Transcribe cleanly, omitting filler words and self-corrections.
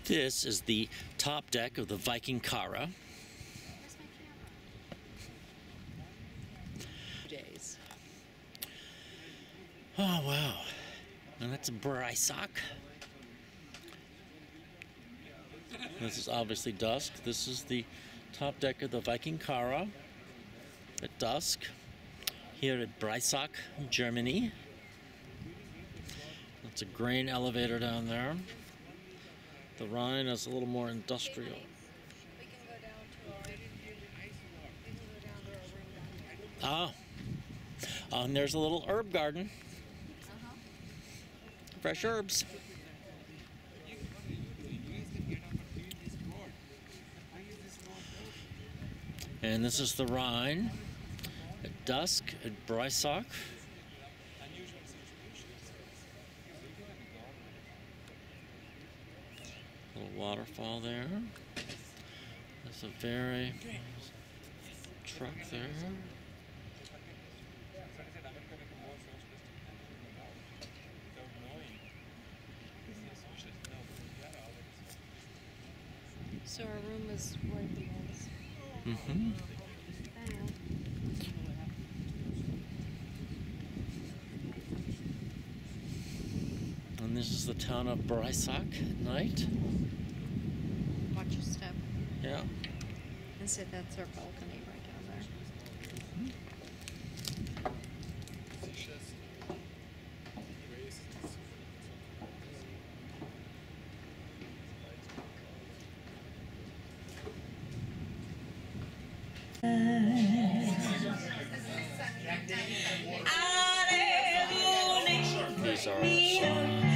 This is the top deck of the Viking Kara. Days. Oh, wow. And that's Breisach. This is obviously dusk. This is the top deck of the Viking Kara at dusk here at Breisach, Germany. It's a grain elevator down there. The Rhine is a little more industrial. Oh, and there's a little herb garden. Fresh herbs. And this is the Rhine at dusk at Briesach. Little waterfall there. There's a very truck there. So our room is where he was. Mm-hmm. And this is the town of Briesach at night. Watch your step. Yeah. And sit, that's our balcony right down there. These are our songs.